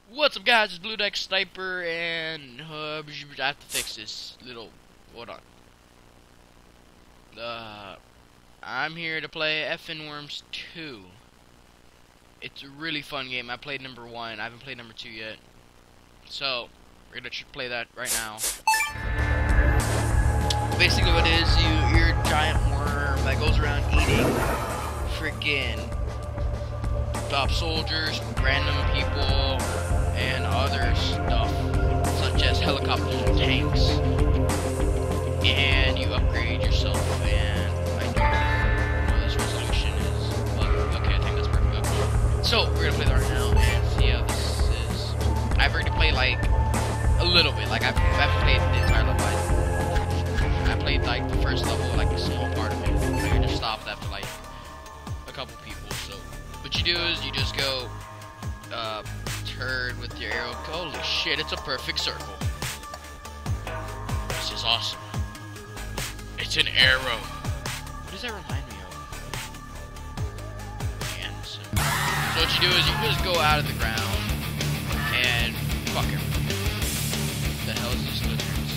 What's up, guys? It's BlueNeckedSniper, and I have to fix this little. Hold on. I'm here to play Effing Worms 2. It's a really fun game. I played number 1. I haven't played number 2 yet. So we're gonna play that right now. Basically, what it is, you're a giant worm that goes around eating freaking soldiers, random people, and other stuff, such as helicopters and tanks. And you upgrade yourself, and I don't know what this resolution is, but okay, I think that's perfect. Okay. So, we're gonna play that right now, and see how this is. I've already played, like, a little bit, like, I haven't played the entire level. I played, like, the first level, like, a small part of it. I just stopped after, like, a couple people, so what you do is you just go, turn with your arrow. Holy shit, it's a perfect circle. This is awesome. It's an arrow. What does that remind me of? Hands. So what you do is you just go out of the ground and fuck him. The hell is this lizards?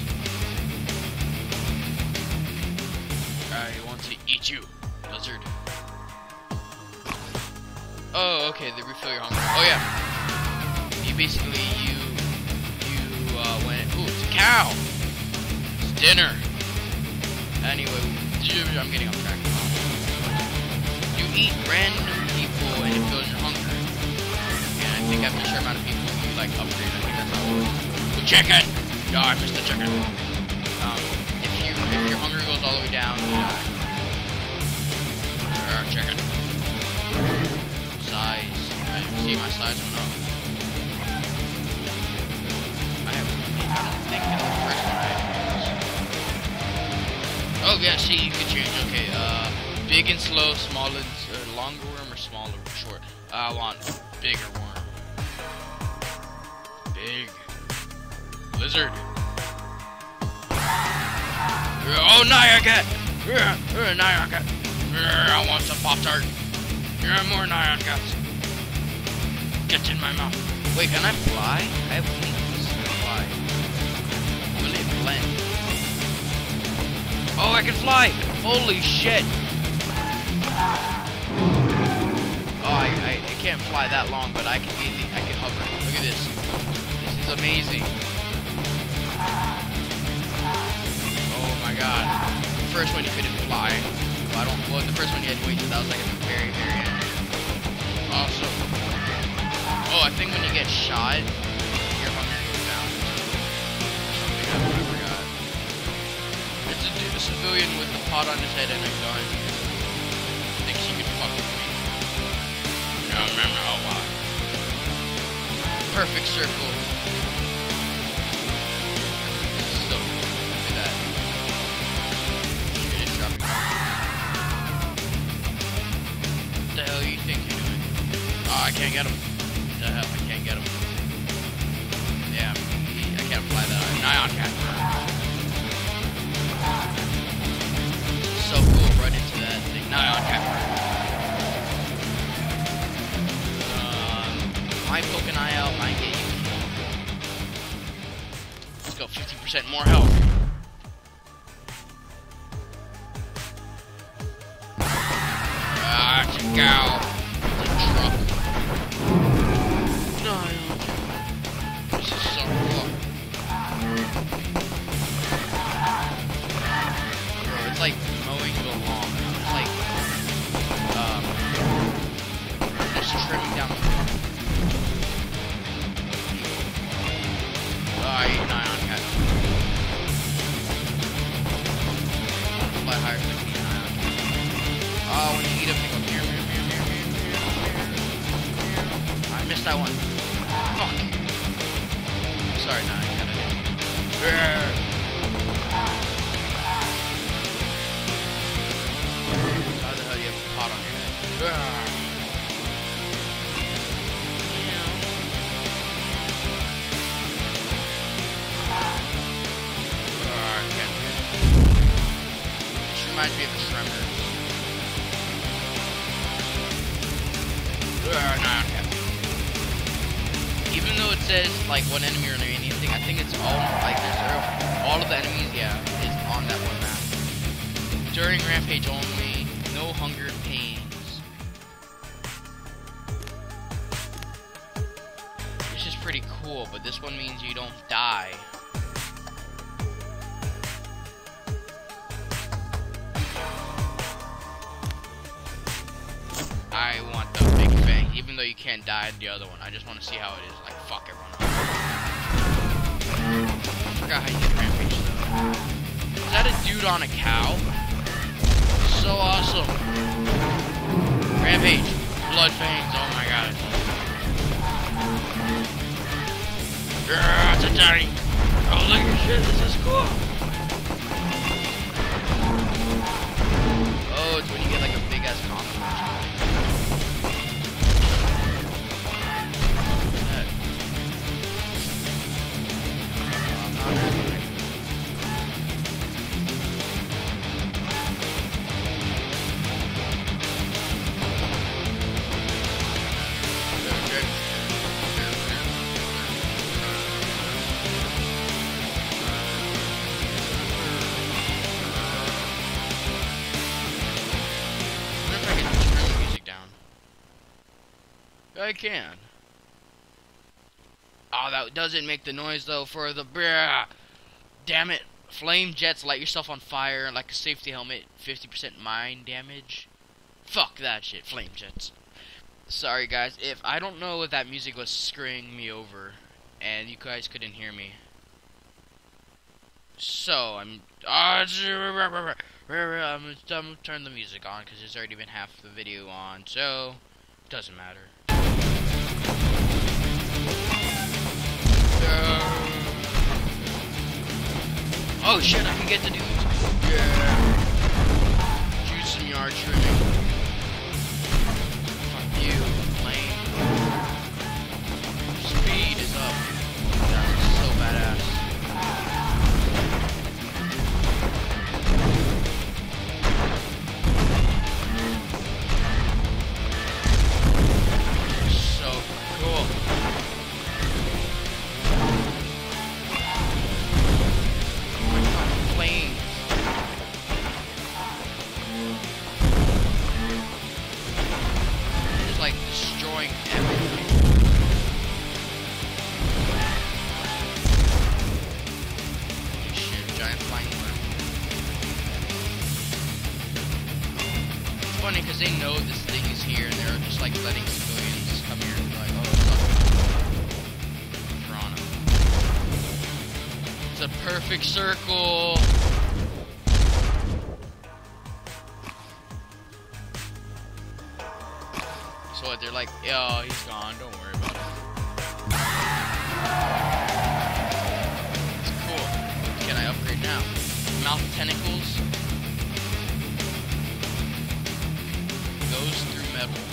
He wants to eat you, lizard. Oh, okay, they refill your hunger. Oh yeah. You basically went, ooh, it's a cow. It's dinner. Anyway, I'm getting off track. You eat random people and it fills your hunger. And I think after a certain amount of people you like upgrade. I think that's how it works. The chicken! Oh, I missed the chicken. If your hunger goes all the way down, you die. Chicken. Size. I see my size went up. I don't think it's the first one I have. Oh yeah, see, you can change. Okay, big and slow, small and longer worm or smaller or short. I want bigger worm. Big. Lizard. Oh, Nyan-Cat! Nyan-Cat! I want some Pop-Tart. More Nyan-Cats. Get in my mouth. Wait, can I fly? I have wings to fly. Will it blend? Oh, I can fly! Holy shit! Oh, I can't fly that long, but I can hover. Look at this. This is amazing. Oh my god. The first one you couldn't fly. Well, the first one you had to wait till that was like at the very, very end. Awesome. Oh, I think when you get shot, your hunger goes down. Something I forgot. It's a civilian with a pot on his head and a gun. Thinks he can fuck with me. No, wow. Perfect circle. So, look at that. Shit, it's dropping. What the hell do you think you're doing? Oh, I can't get him. What the hell? I can't get him. Yeah, I can't fly that high. Nyan-Cat. So cool, right into that thing. Nyan-Cat. Might poke an eye out, might get you. Let's go, 50% more health. Ah, it's a cow. It's a truck. No, this is so cool. Bro, it's like mowing you along. It's like, just trimming down the front. Oh, I ate Nyan-Cat. Fly higher than me, Nyan-Cat. Oh, when you eat them, they go meow, meow, meow, meow, meow, meow. I missed that one. Fuck. Sorry, Nyan-Cat. How the hell do you have a pot on your head? Reminds me of the Tremors. Nyan-Cat. Even though it says like one enemy or anything, I think it's all like all of the enemies, yeah, is on that one map. During Rampage only, no hunger and pains. This is pretty cool, but this one means you don't die. I want the big fang, even though you can't die in the other one. I just want to see how it is. Like, fuck everyone else. I forgot how you get Rampage though. Is that a dude on a cow? So awesome. Rampage. Blood fangs. Oh my god. Yeah, it's a daddy. Oh, look at shit. This is cool. Oh, it's when you get like a big ass coffin. I can. Oh, that doesn't make the noise though for the brah. Damn it. Flame jets, light yourself on fire like a safety helmet, 50% mine damage. Fuck that shit, flame jets. Sorry guys, if I don't know if that music was screwing me over and you guys couldn't hear me. So, I'm gonna turn the music on because it's already been half the video on, so doesn't matter. Oh shit, I can get the dudes. Yeah. Shoot some yard trimming. Fuck you, lame. Speed is up. That's so badass. So cool. Funny because they know this thing is here and they're just like letting civilians come here and be like, oh, it's up. It's a perfect circle. So what, they're like, oh, he's gone, don't worry about it. It's cool. Can I upgrade now? Mouth tentacles. Goes through metal.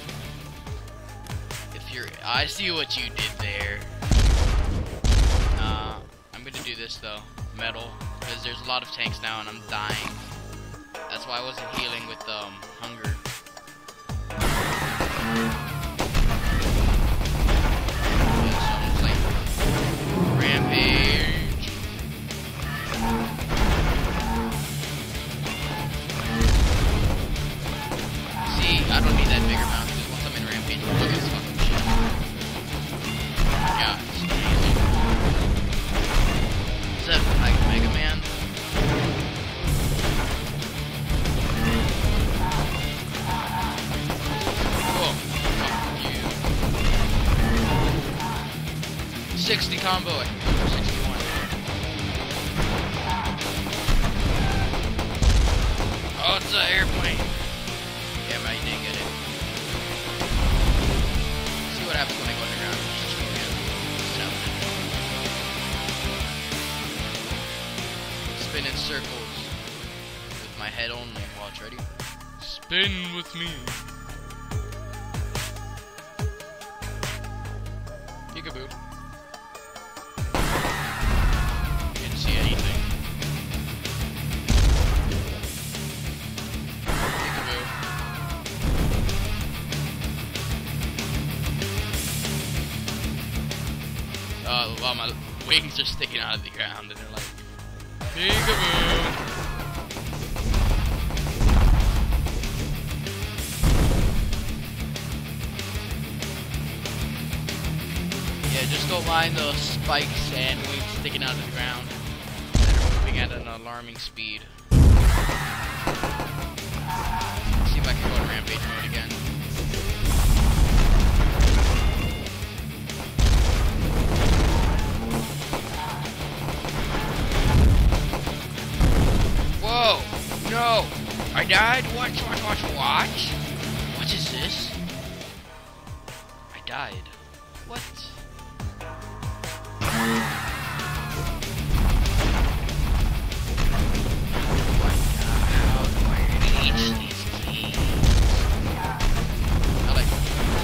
If you're, I see what you did there. I'm gonna do this though, metal, because there's a lot of tanks now and I'm dying. That's why I wasn't healing with hunger. Yeah, so I'm just like rampage. See, I don't need that bigger mount because once I'm in rampage, look at this fucking shit. Yeah, it's amazing. Is that like Mega Man? Cool. Fuck you. 60 combo. I can go for 61. Oh, it's an airplane. Yeah, but I didn't get it. Let's see what happens when I go underground. Just spin in circles with my head only. Watch, ready? Spin with me. Peekaboo. Didn't see anything. Peekaboo. Well, my wings are sticking out of the ground, and they're like, peekaboo. Yeah, just don't mind those spikes and wings sticking out of the ground. They're moving at an alarming speed. Let's see if I can go in rampage mode again. Whoa! No! I died? Watch. What is this? I died. What? How do I reach these keys? I like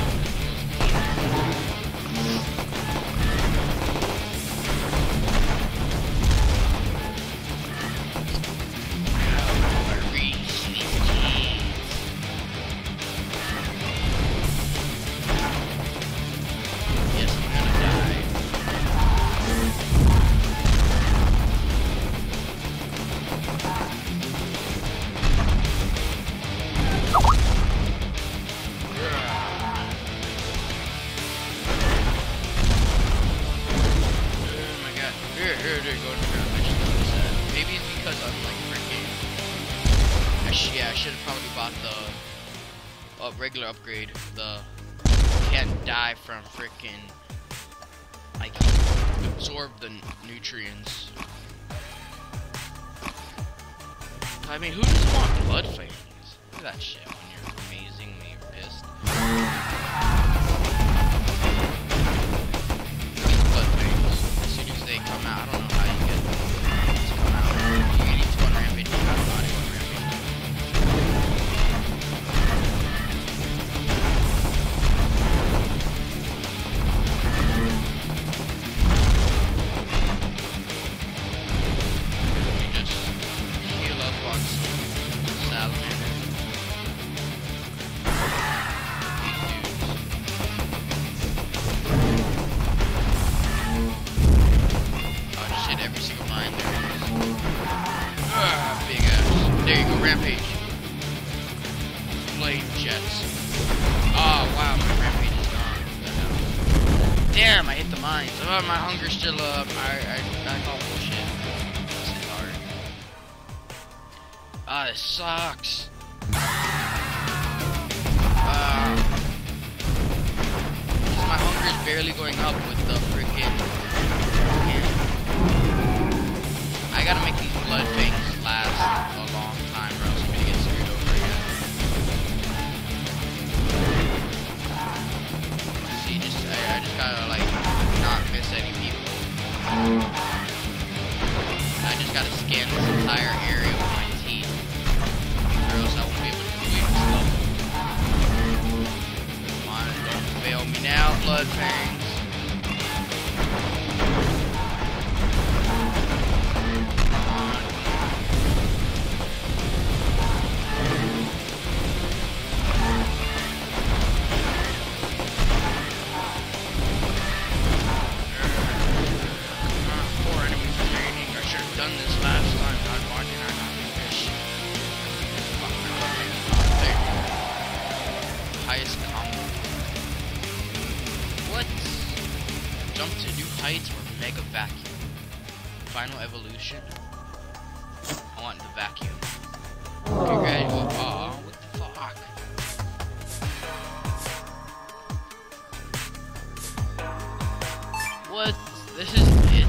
maybe it's because I'm like freaking. Yeah, I should have probably bought the regular upgrade. The can't die from freaking like absorb the nutrients. I mean, who doesn't want blood fangs? Look at that shit when you're amazingly pissed. Blood fangs. As soon as they come out, I don't know how you get them to come out. You need to go on rampage. I don't know how to go on rampage. Let me just heal up on some salamander. These dudes. I'll just hit every single mine there is. Big ass. There you go, rampage. Blade jets. Oh wow, my rampage is gone. What the hell? Damn, I hit the mines. Oh, my hunger's still up. I call bullshit. This is hard. Ah, this sucks. My hunger is barely going up with the freaking. I gotta make these blood fangs last a long time, or else I'm gonna get screwed over again. See, I just gotta like not miss any people. I just gotta scan this entire area with my teeth, or else I won't be able to complete this level. Come on, don't fail me now, blood fangs. Done this last time, God, why did I not do this? Fuck, there. Highest combo. What? Jump to new heights or mega vacuum? Final evolution? I want the vacuum. Congratulations. Aw, what the fuck? What? This is it?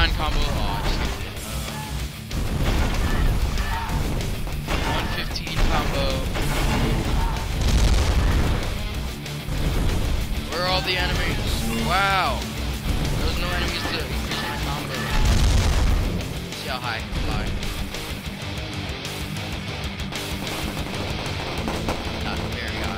149 combo. Oh, I just skipped it. 115 combo. Where are all the enemies? Wow. There was no enemies to increase my combo. See how high I can fly. Not very high.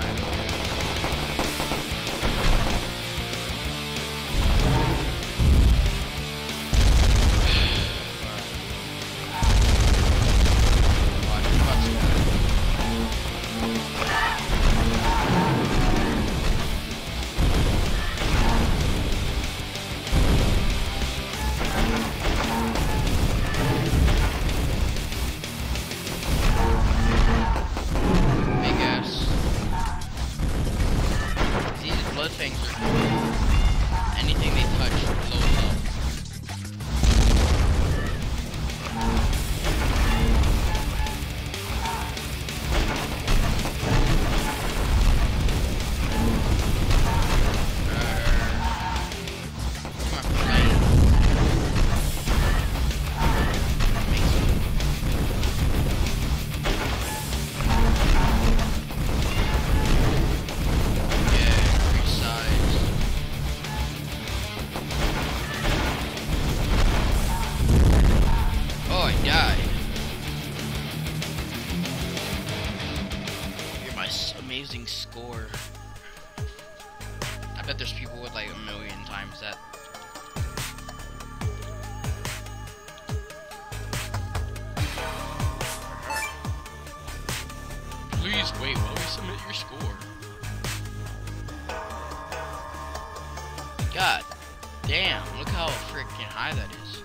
Things are anything they touch blows up. My friend. Amazing score. I bet there's people with like 1,000,000 times that. Please wait while we submit your score. God damn, look how freaking high that is.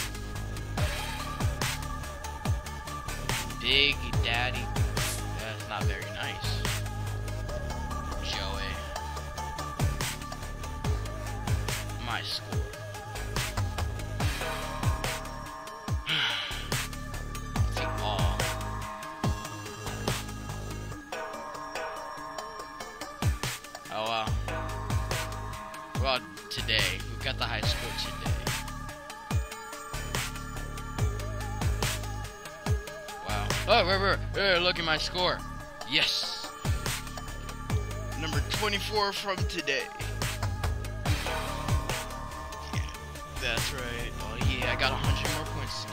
Big Daddy. That's not very nice. My score. Oh wow. Well, today who got the high score today? Wow. Oh, right. Look at my score. Yes. Number 24 from today. That's right. Oh yeah, I got 100 more points.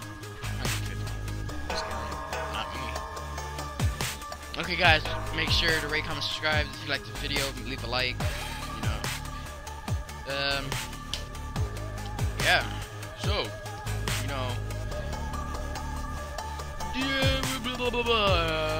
150. Not me. Okay guys, make sure to rate, comment, subscribe. If you like the video, leave a like. You know. Yeah. So, you know. Yeah, blah blah blah.